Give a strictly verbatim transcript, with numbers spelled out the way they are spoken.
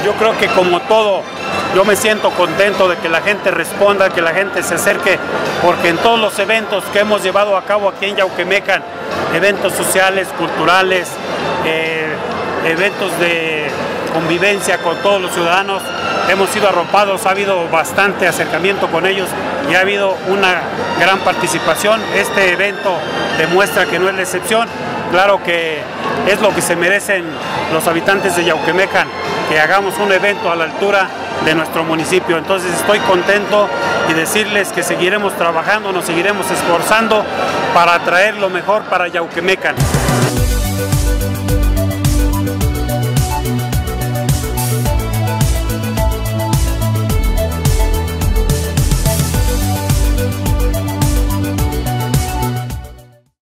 yo creo que como todo, yo me siento contento de que la gente responda, que la gente se acerque, porque en todos los eventos que hemos llevado a cabo aquí en Yauquemecan, eventos sociales, culturales, eh, eventos de convivencia con todos los ciudadanos, hemos sido arropados, ha habido bastante acercamiento con ellos y ha habido una gran participación. Este evento demuestra que no es la excepción. Claro que es lo que se merecen los habitantes de Yauquemecan, que hagamos un evento a la altura de nuestro municipio. Entonces estoy contento y decirles que seguiremos trabajando, nos seguiremos esforzando para traer lo mejor para Yauquemecan.